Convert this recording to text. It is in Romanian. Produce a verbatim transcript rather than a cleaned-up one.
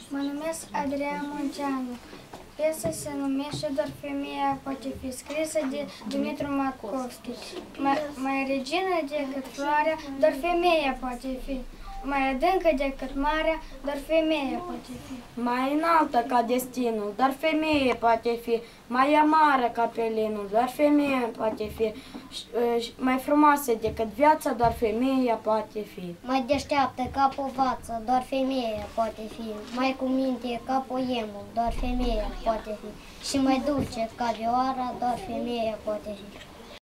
Mă numesc Adrian Munceanu. Piesa se numește Doar femeia poate fi, scrisă de Dumitru Matkovski. Mai, mai regină decât floarea, doar femeia poate fi. Mai adâncă decât marea, doar femeia poate fi. Mai înaltă ca destinul, doar femeie poate fi. Mai amară ca pelinul, doar femeie poate fi. Mai frumoasă decât viața, doar femeia poate fi. Mai deșteaptă ca povață, doar femeia poate fi. Mai cu minte ca poemul, doar femeia poate fi. Și mai dulce ca vioara, doar femeia poate fi.